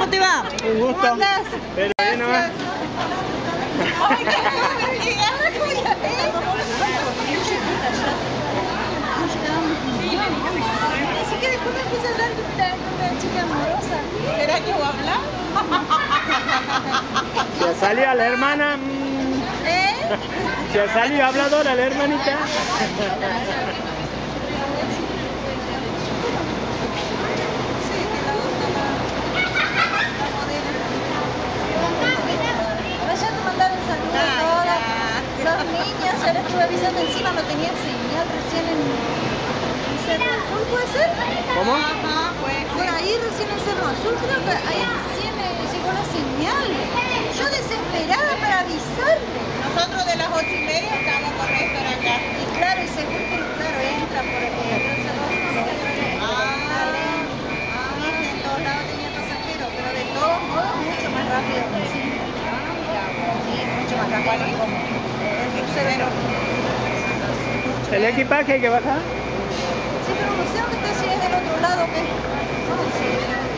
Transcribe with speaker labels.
Speaker 1: ¿Cómo te va?
Speaker 2: Un gusto.
Speaker 1: ¿Cómo andás?
Speaker 2: Pero bien nomás.
Speaker 1: Ay, qué bueno llegar, así que después me empieza a hablar de una chica amorosa. ¿Será que va a hablar?
Speaker 2: Se salió a la hermana.
Speaker 1: ¿Eh?
Speaker 2: Se salió habladora la hermanita.
Speaker 1: Ya te mandaron saludos a todas las niñas, ya les estuve avisando encima, no tenía señal recién en Cerro Azul, ¿puede ser?
Speaker 2: ¿Cómo?
Speaker 1: Ajá, pues. Por ahí recién en Cerro Azul, creo que ahí recién llegó la señal. Yo desesperada para avisarle.
Speaker 3: Nosotros de las 8:30 estamos con Néstor acá.
Speaker 1: Y claro, y según que, claro, entra por el Cerro Azul, y que en todos lados tenía pasajeros, pero de todos modos mucho más rápido que el cine. Sí, mucho más rápido que como el crucero.
Speaker 2: ¿El equipaje hay que bajar?
Speaker 1: Sí, pero no sé dónde está, si es del otro lado, ¿qué? No, sí.